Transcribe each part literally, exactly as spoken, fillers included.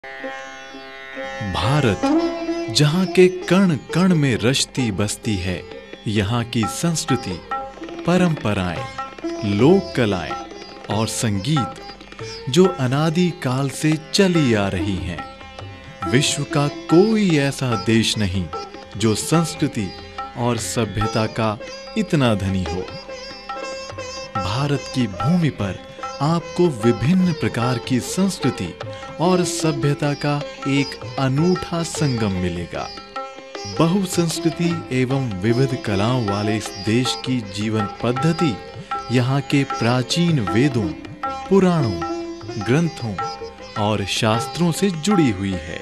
भारत जहाँ के कण कण में रचती बसती है, यहाँ की संस्कृति, परंपराएं, लोक कलाएं और संगीत जो अनादि काल से चली आ रही हैं। विश्व का कोई ऐसा देश नहीं जो संस्कृति और सभ्यता का इतना धनी हो। भारत की भूमि पर आपको विभिन्न प्रकार की संस्कृति और सभ्यता का एक अनूठा संगम मिलेगा। बहुसंस्कृति एवं विविध कलाओं वाले इस देश की जीवन पद्धति यहाँ के प्राचीन वेदों, पुराणों, ग्रंथों और शास्त्रों से जुड़ी हुई है।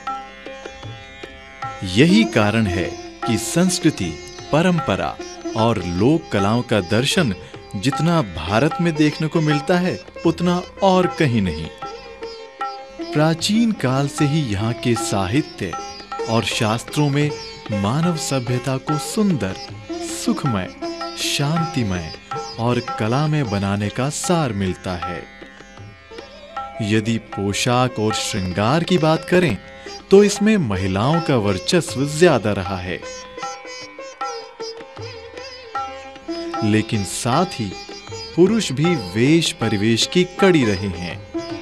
यही कारण है कि संस्कृति, परंपरा और लोक कलाओं का दर्शन जितना भारत में देखने को मिलता है, उतना और कहीं नहीं। प्राचीन काल से ही यहाँ के साहित्य और शास्त्रों में मानव सभ्यता को सुंदर, सुखमय, शांतिमय और कला में बनाने का सार मिलता है। यदि पोशाक और श्रृंगार की बात करें, तो इसमें महिलाओं का वर्चस्व ज्यादा रहा है, लेकिन साथ ही पुरुष भी वेश परिवेश की कड़ी रहे हैं।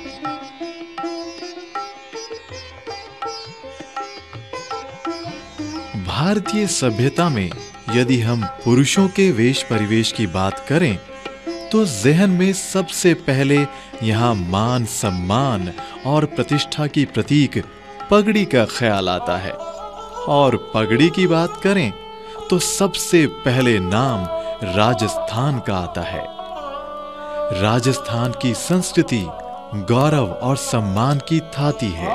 भारतीय सभ्यता में यदि हम पुरुषों के वेश परिवेश की बात करें, तो ज़हन में सबसे पहले यहाँ मान सम्मान और प्रतिष्ठा की प्रतीक पगड़ी का ख्याल आता है। और पगड़ी की बात करें तो सबसे पहले नाम राजस्थान का आता है। राजस्थान की संस्कृति गौरव और सम्मान की थाती है।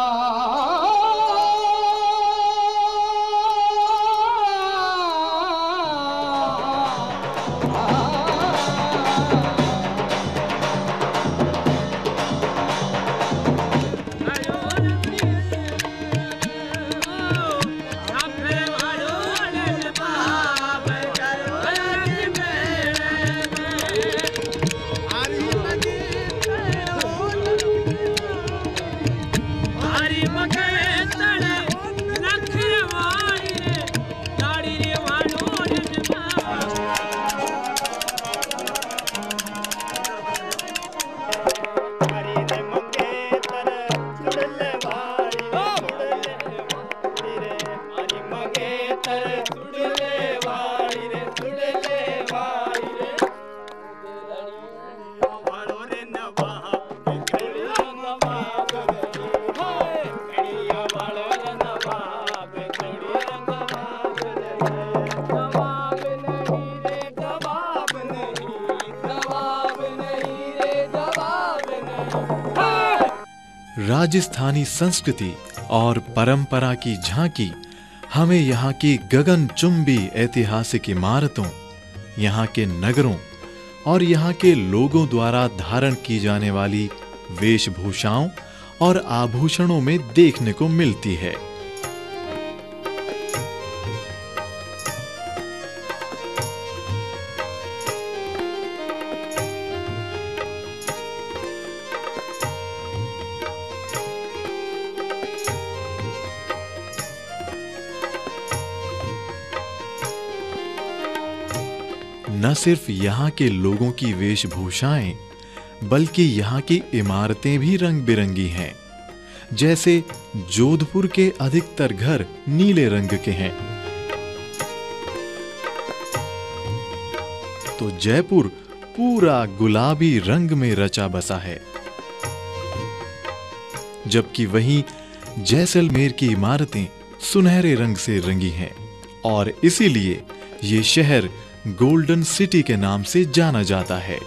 राजस्थानी संस्कृति और परंपरा की झांकी हमें यहाँ की गगनचुंबी ऐतिहासिक इमारतों, यहाँ के नगरों और यहाँ के लोगों द्वारा धारण की जाने वाली वेशभूषाओं और आभूषणों में देखने को मिलती है। न सिर्फ यहाँ के लोगों की वेशभूषाएं, बल्कि यहाँ की इमारतें भी रंग बिरंगी हैं। जैसे जोधपुर के अधिकतर घर नीले रंग के हैं, तो जयपुर पूरा गुलाबी रंग में रचा बसा है। जबकि वहीं जैसलमेर की इमारतें सुनहरे रंग से रंगी हैं और इसीलिए ये शहर गोल्डन सिटी के नाम से जाना जाता है।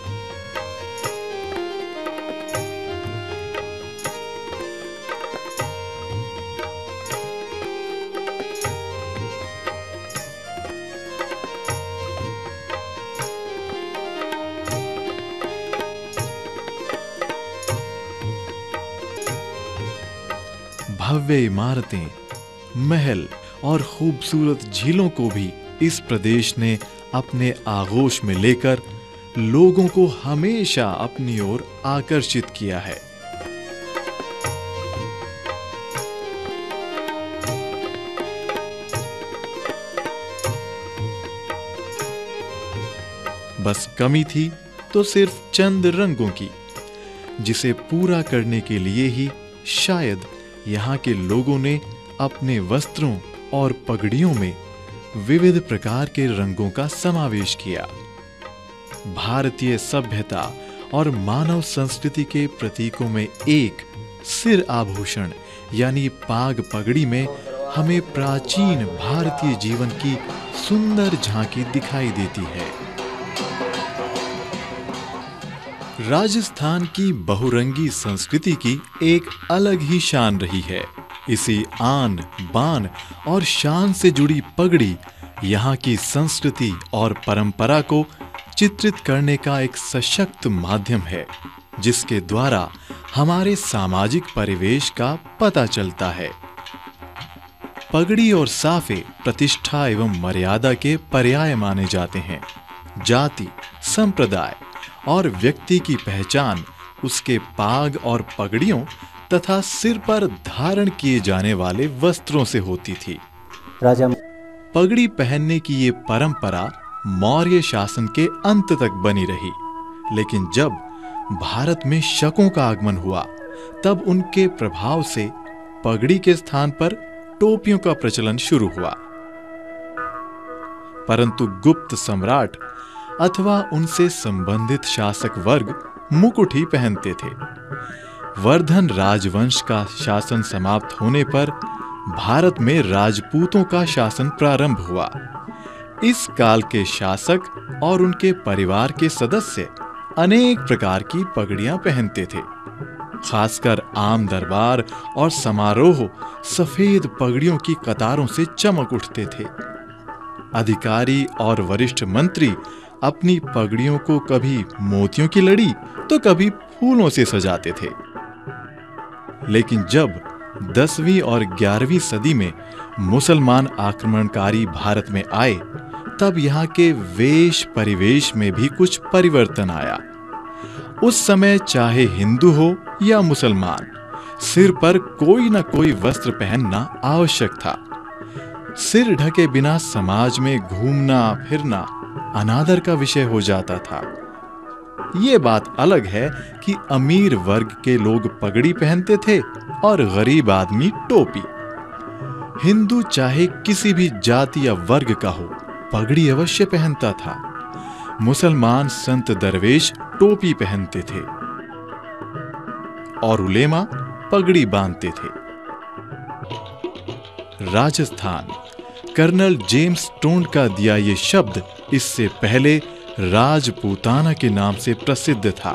भव्य इमारतें, महल और खूबसूरत झीलों को भी इस प्रदेश ने अपने आगोश में लेकर लोगों को हमेशा अपनी ओर आकर्षित किया है। बस कमी थी तो सिर्फ चंद रंगों की, जिसे पूरा करने के लिए ही शायद यहाँ के लोगों ने अपने वस्त्रों और पगड़ियों में विविध प्रकार के रंगों का समावेश किया। भारतीय सभ्यता और मानव संस्कृति के प्रतीकों में एक सिर आभूषण यानी पाग पगड़ी में हमें प्राचीन भारतीय जीवन की सुंदर झांकी दिखाई देती है। राजस्थान की बहुरंगी संस्कृति की एक अलग ही शान रही है। इसी आन बान और शान से जुड़ी पगड़ी यहाँ की संस्कृति और परंपरा को चित्रित करने का एक सशक्त माध्यम है, जिसके द्वारा हमारे सामाजिक परिवेश का पता चलता है। पगड़ी और साफे प्रतिष्ठा एवं मर्यादा के पर्याय माने जाते हैं। जाति, संप्रदाय और व्यक्ति की पहचान उसके पाग और पगड़ियों तथा सिर पर धारण किए जाने वाले वस्त्रों से होती थी। राजा पगड़ी पहनने की ये परंपरा मौर्य शासन के अंत तक बनी रही, लेकिन जब भारत में शकों का आगमन हुआ तब उनके प्रभाव से पगड़ी के स्थान पर टोपियों का प्रचलन शुरू हुआ। परंतु गुप्त सम्राट अथवा उनसे संबंधित शासक वर्ग मुकुट ही पहनते थे। वर्धन राजवंश का शासन समाप्त होने पर भारत में राजपूतों का शासन प्रारंभ हुआ। इस काल के शासक और उनके परिवार के सदस्य अनेक प्रकार की पगड़ियां पहनते थे। खासकर आम दरबार और समारोह सफेद पगड़ियों की कतारों से चमक उठते थे। अधिकारी और वरिष्ठ मंत्री अपनी पगड़ियों को कभी मोतियों की लड़ी तो कभी फूलों से सजाते थे। लेकिन जब दसवीं और ग्यारहवीं सदी में मुसलमान आक्रमणकारी भारत में आए, तब यहाँ के वेश परिवेश में भी कुछ परिवर्तन आया। उस समय चाहे हिंदू हो या मुसलमान, सिर पर कोई न कोई वस्त्र पहनना आवश्यक था। सिर ढके बिना समाज में घूमना फिरना अनादर का विषय हो जाता था। ये बात अलग है कि अमीर वर्ग के लोग पगड़ी पहनते थे और गरीब आदमी टोपी। हिंदू चाहे किसी भी जाति या वर्ग का हो, पगड़ी अवश्य पहनता था। मुसलमान संत दरवेश टोपी पहनते थे और उलेमा पगड़ी बांधते थे। राजस्थान कर्नल जेम्स टोंड का दिया ये शब्द इससे पहले राजपूताना के नाम से प्रसिद्ध था।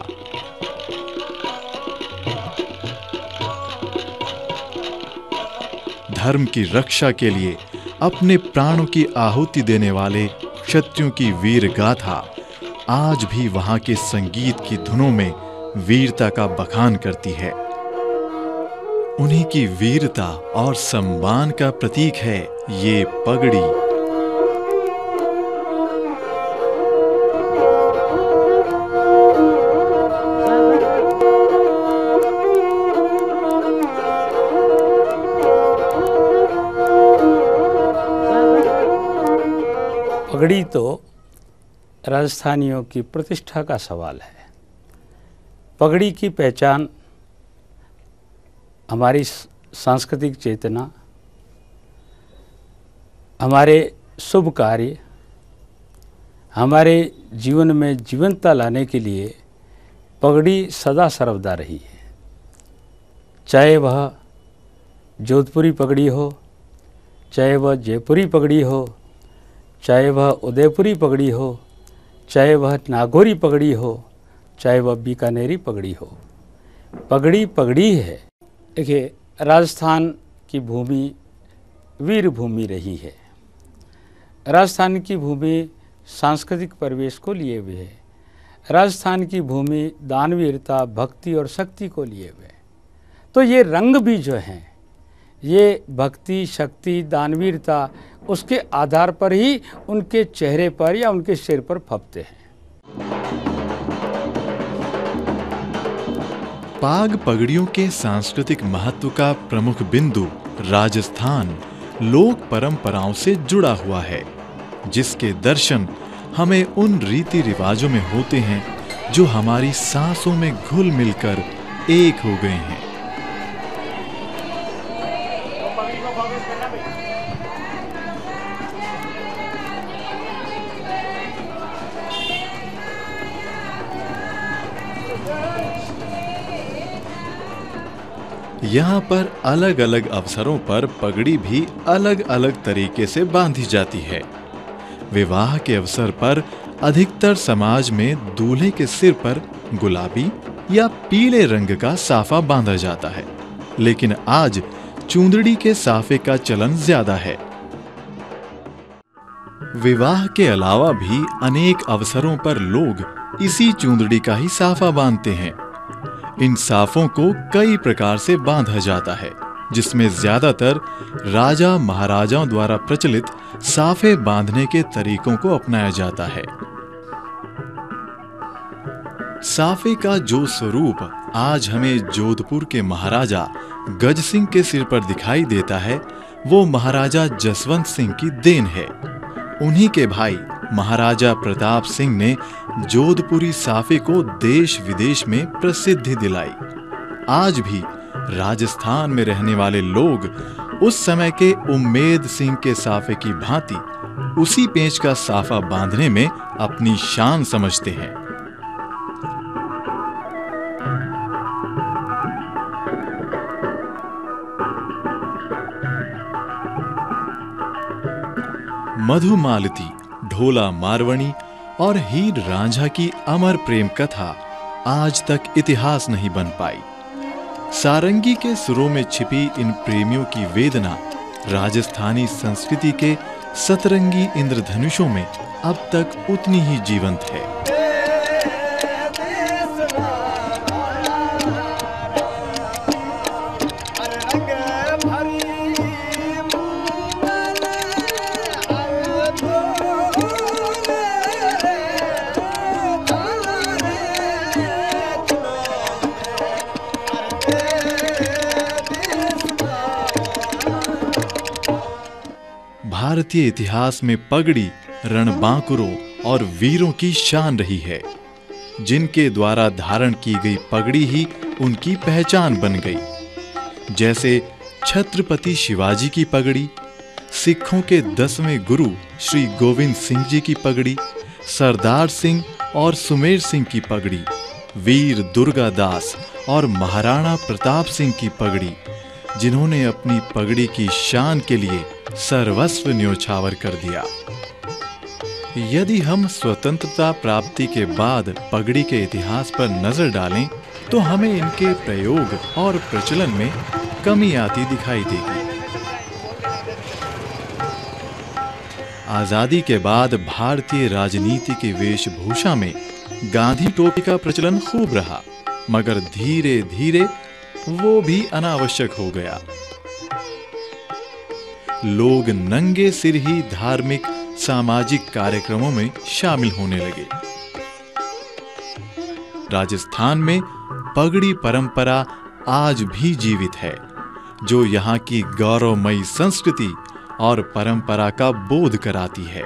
धर्म की रक्षा के लिए अपने प्राणों की आहुति देने वाले क्षत्रियों की वीर गाथा आज भी वहां के संगीत की धुनों में वीरता का बखान करती है। उन्हीं की वीरता और सम्मान का प्रतीक है ये पगड़ी। पगड़ी तो राजस्थानियों की प्रतिष्ठा का सवाल है। पगड़ी की पहचान हमारी सांस्कृतिक चेतना, हमारे शुभ कार्य, हमारे जीवन में जीवंतता लाने के लिए पगड़ी सदा सर्वदा रही है। चाहे वह जोधपुरी पगड़ी हो, चाहे वह जयपुरी पगड़ी हो, चाहे वह उदयपुरी पगड़ी हो, चाहे वह नागौरी पगड़ी हो, चाहे वह बीकानेरी पगड़ी हो, पगड़ी पगड़ी है। देखिए, राजस्थान की भूमि वीर भूमि रही है। राजस्थान की भूमि सांस्कृतिक परिवेश को लिए हुए है। राजस्थान की भूमि दानवीरता, भक्ति और शक्ति को लिए हुए है। तो ये रंग भी जो हैं, ये भक्ति, शक्ति, दानवीरता, उसके आधार पर ही उनके चेहरे पर या उनके सिर पर फपते हैं। पाग पगड़ियों के सांस्कृतिक महत्व का प्रमुख बिंदु राजस्थान लोक परंपराओं से जुड़ा हुआ है, जिसके दर्शन हमें उन रीति रिवाजों में होते हैं जो हमारी सांसों में घुल मिलकर एक हो गए हैं। यहाँ पर अलग अलग अवसरों पर पगड़ी भी अलग अलग तरीके से बांधी जाती है। विवाह के अवसर पर अधिकतर समाज में दूल्हे के सिर पर गुलाबी या पीले रंग का साफा बांधा जाता है, लेकिन आज चूंदड़ी के साफे का चलन ज्यादा है। विवाह के अलावा भी अनेक अवसरों पर लोग इसी चूंदड़ी का ही साफा बांधते हैं। इन साफों को कई प्रकार से बांधा जाता है, जिसमें ज्यादातर राजा महाराजाओं द्वारा प्रचलित साफे बांधने के तरीकों को अपनाया जाता है। साफे का जो स्वरूप आज हमें जोधपुर के महाराजा गज सिंह के सिर पर दिखाई देता है, वो महाराजा जसवंत सिंह की देन है। उन्हीं के भाई महाराजा प्रताप सिंह ने जोधपुरी साफे को देश विदेश में प्रसिद्धि दिलाई। आज भी राजस्थान में रहने वाले लोग उस समय के उम्मेद सिंह के साफे की भांति उसी पेंच का साफा बांधने में अपनी शान समझते हैं। मधुमालती, ढोला मारवणी और हीर रांझा की अमर प्रेम कथा आज तक इतिहास नहीं बन पाई। सारंगी के सुरों में छिपी इन प्रेमियों की वेदना राजस्थानी संस्कृति के सतरंगी इंद्रधनुषों में अब तक उतनी ही जीवंत है। भारतीय इतिहास में पगड़ी रणबांकुरों और वीरों की शान रही है, जिनके द्वारा धारण की गई पगड़ी ही उनकी पहचान बन गई। जैसे छत्रपति शिवाजी की पगड़ी, सिखों के दसवें गुरु श्री गोविंद सिंह जी की पगड़ी, सरदार सिंह और सुमेर सिंह की पगड़ी, वीर दुर्गादास और महाराणा प्रताप सिंह की पगड़ी, जिन्होंने अपनी पगड़ी की शान के लिए सर्वस्व न्योछावर कर दिया। यदि हम स्वतंत्रता प्राप्ति के बाद पगड़ी के इतिहास पर नजर डालें, तो हमें इनके प्रयोग और प्रचलन में कमी आती दिखाई देगी। आजादी के बाद भारतीय राजनीति की वेशभूषा में गांधी टोपी का प्रचलन खूब रहा, मगर धीरे धीरे वो भी अनावश्यक हो गया। लोग नंगे सिर ही धार्मिक सामाजिक कार्यक्रमों में शामिल होने लगे। राजस्थान में पगड़ी परंपरा आज भी जीवित है, जो यहाँ की गौरवमयी संस्कृति और परंपरा का बोध कराती है।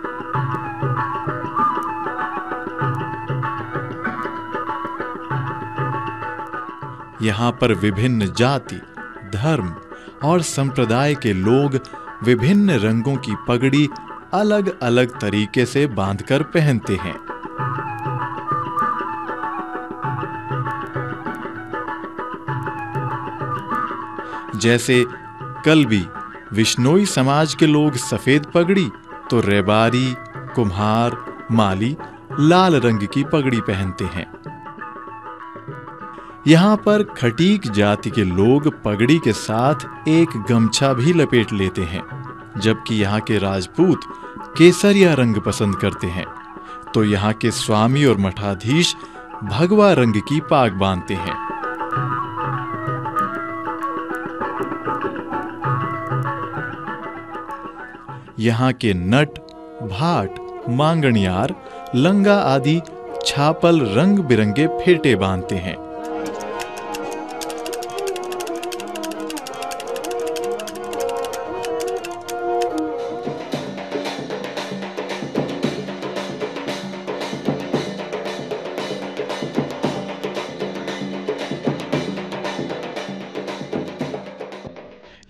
यहाँ पर विभिन्न जाति, धर्म और संप्रदाय के लोग विभिन्न रंगों की पगड़ी अलग अलग तरीके से बांधकर पहनते हैं। जैसे कल्बी विश्नोई समाज के लोग सफेद पगड़ी, तो रेबारी, कुम्हार, माली लाल रंग की पगड़ी पहनते हैं। यहाँ पर खटीक जाति के लोग पगड़ी के साथ एक गमछा भी लपेट लेते हैं, जबकि यहाँ के राजपूत केसरिया रंग पसंद करते हैं, तो यहाँ के स्वामी और मठाधीश भगवा रंग की पाग बांधते हैं। यहाँ के नट, भाट, मांगणियार, लंगा आदि छापल रंग बिरंगे फेटे बांधते हैं।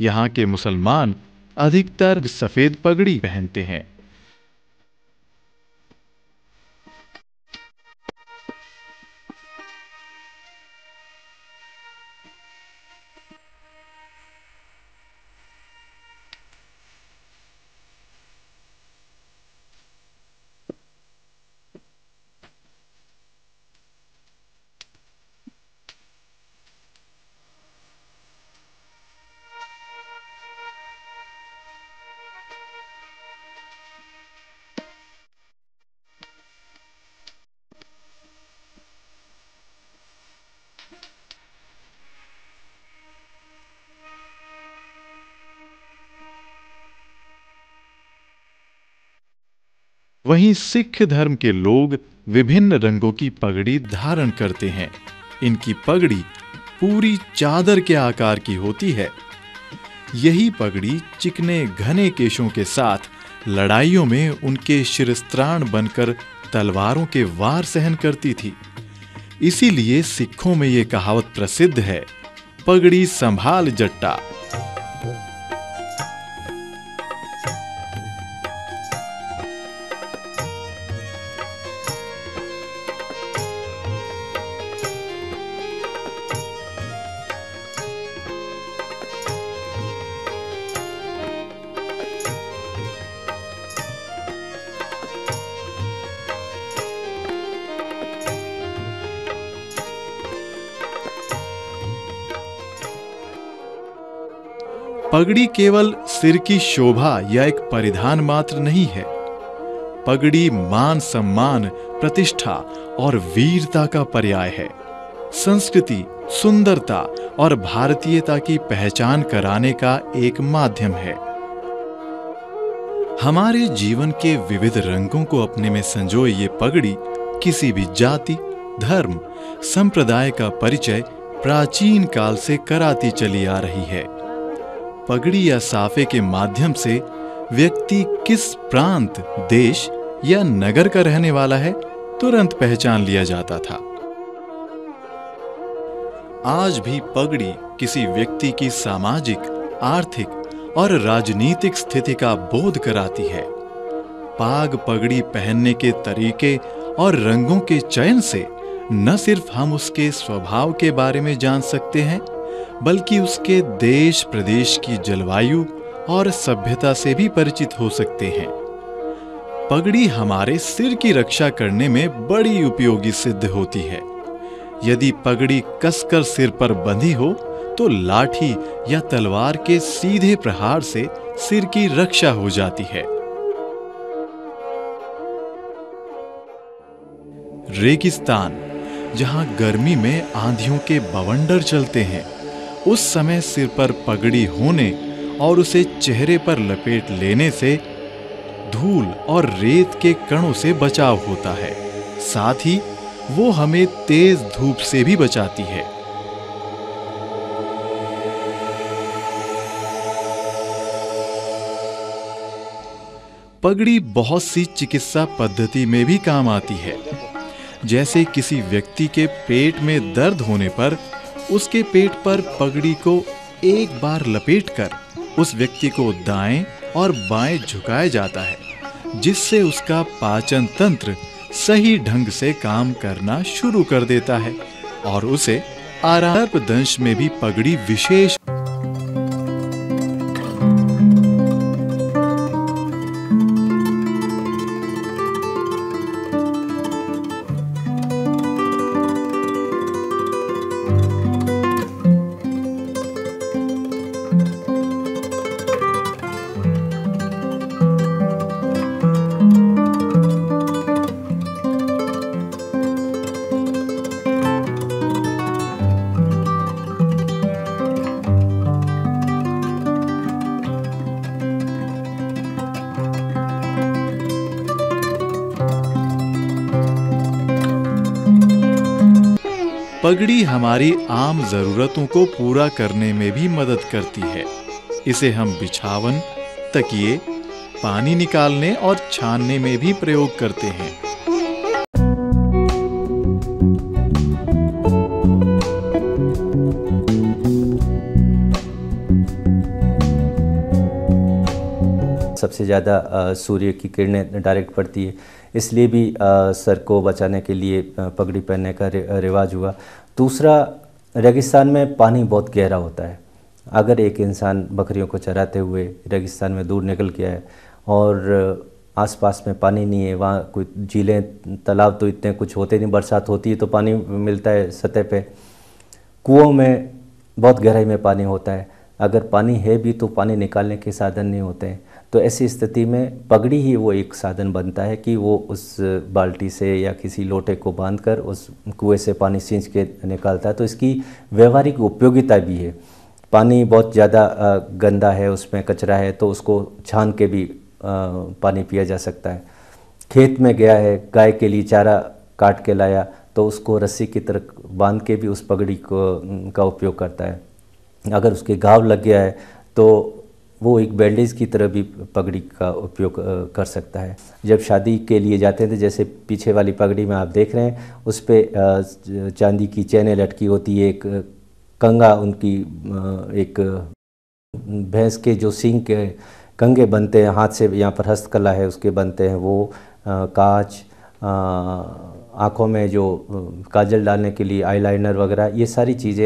यहाँ के मुसलमान अधिकतर सफेद पगड़ी पहनते हैं। वहीं सिख धर्म के लोग विभिन्न रंगों की पगड़ी धारण करते हैं। इनकी पगड़ी पूरी चादर के आकार की होती है। यही पगड़ी चिकने घने केशों के साथ लड़ाइयों में उनके शिरस्त्राण बनकर तलवारों के वार सहन करती थी। इसीलिए सिखों में यह कहावत प्रसिद्ध है, पगड़ी संभाल जट्टा। पगड़ी केवल सिर की शोभा या एक परिधान मात्र नहीं है। पगड़ी मान सम्मान, प्रतिष्ठा और वीरता का पर्याय है। संस्कृति, सुंदरता और भारतीयता की पहचान कराने का एक माध्यम है। हमारे जीवन के विविध रंगों को अपने में संजोए ये पगड़ी किसी भी जाति, धर्म, संप्रदाय का परिचय प्राचीन काल से कराती चली आ रही है। पगड़ी या साफे के माध्यम से व्यक्ति किस प्रांत, देश या नगर का रहने वाला है तुरंत पहचान लिया जाता था। आज भी पगड़ी किसी व्यक्ति की सामाजिक, आर्थिक और राजनीतिक स्थिति का बोध कराती है। पाग पगड़ी पहनने के तरीके और रंगों के चयन से न सिर्फ हम उसके स्वभाव के बारे में जान सकते हैं, बल्कि उसके देश प्रदेश की जलवायु और सभ्यता से भी परिचित हो सकते हैं। पगड़ी हमारे सिर की रक्षा करने में बड़ी उपयोगी सिद्ध होती है। यदि पगड़ी कसकर सिर पर बंधी हो तो लाठी या तलवार के सीधे प्रहार से सिर की रक्षा हो जाती है। रेगिस्तान, जहां गर्मी में आंधियों के बवंडर चलते हैं, उस समय सिर पर पगड़ी होने और उसे चेहरे पर लपेट लेने से धूल और रेत के कणों से बचाव होता है। साथ ही वो हमें तेज धूप से भी बचाती है। पगड़ी बहुत सी चिकित्सा पद्धति में भी काम आती है। जैसे किसी व्यक्ति के पेट में दर्द होने पर उसके पेट पर पगड़ी को एक बार लपेटकर उस व्यक्ति को दाएं और बाएं झुकाया जाता है, जिससे उसका पाचन तंत्र सही ढंग से काम करना शुरू कर देता है और उसे आराम। दंश में भी पगड़ी विशेष पगड़ी हमारी आम जरूरतों को पूरा करने में भी मदद करती है। इसे हम बिछावन, तकिए, पानी निकालने और छानने में भी प्रयोग करते हैं। सबसे ज़्यादा सूर्य की किरणें डायरेक्ट पड़ती है, इसलिए भी आ, सर को बचाने के लिए पगड़ी पहनने का रिवाज हुआ। दूसरा, रेगिस्तान में पानी बहुत गहरा होता है। अगर एक इंसान बकरियों को चराते हुए रेगिस्तान में दूर निकल गया है और आसपास में पानी नहीं है, वहाँ कोई झीलें तालाब तो इतने कुछ होते नहीं, बरसात होती है तो पानी मिलता है सतह पे, कुओं में बहुत गहराई में पानी होता है, अगर पानी है भी तो पानी निकालने के साधन नहीं होते हैं। तो ऐसी स्थिति में पगड़ी ही वो एक साधन बनता है कि वो उस बाल्टी से या किसी लोटे को बांधकर उस कुएं से पानी सींच के निकालता है। तो इसकी व्यवहारिक उपयोगिता भी है। पानी बहुत ज़्यादा गंदा है, उसमें कचरा है, तो उसको छान के भी पानी पिया जा सकता है। खेत में गया है, गाय के लिए चारा काट के लाया, तो उसको रस्सी की तरह बांध के भी उस पगड़ी को का उपयोग करता है। अगर उसके घाव लग गया है तो वो एक बैंडेज की तरह भी पगड़ी का उपयोग कर सकता है। जब शादी के लिए जाते थे, जैसे पीछे वाली पगड़ी में आप देख रहे हैं, उस पर चांदी की चैनें लटकी होती है, एक कंगा उनकी, एक भैंस के जो सींग के कंगे बनते हैं, हाथ से यहाँ पर हस्तकला है उसके बनते हैं, वो कांच, आँखों में जो काजल डालने के लिए आईलाइनर वगैरह, ये सारी चीज़ें,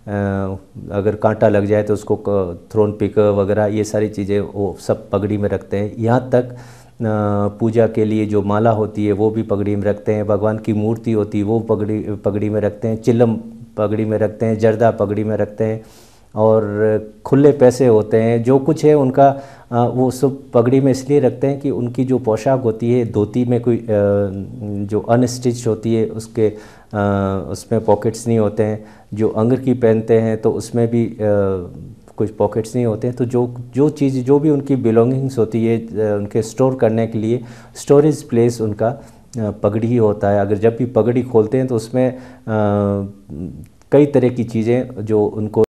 अगर कांटा लग जाए तो उसको थ्रोन पिक वगैरह, ये सारी चीज़ें वो सब पगड़ी में रखते हैं। यहाँ तक पूजा के लिए जो माला होती है वो भी पगड़ी में रखते हैं, भगवान की मूर्ति होती है वो पगड़ी पगड़ी में रखते हैं, चिलम पगड़ी में रखते हैं, जर्दा पगड़ी में रखते हैं, और खुले पैसे होते हैं, जो कुछ है उनका वो सब पगड़ी में इसलिए रखते हैं कि उनकी जो पोशाक होती है, धोती में कोई जो अनस्टिच होती है उसके उसमें पॉकेट्स नहीं होते हैं, जो अंगर की पहनते हैं तो उसमें भी कुछ पॉकेट्स नहीं होते हैं। तो जो जो चीज़ जो भी उनकी बिलोंगिंग्स होती है उनके स्टोर करने के लिए स्टोरेज प्लेस उनका पगड़ी ही होता है। अगर जब भी पगड़ी खोलते हैं तो उसमें कई तरह की चीज़ें जो उनको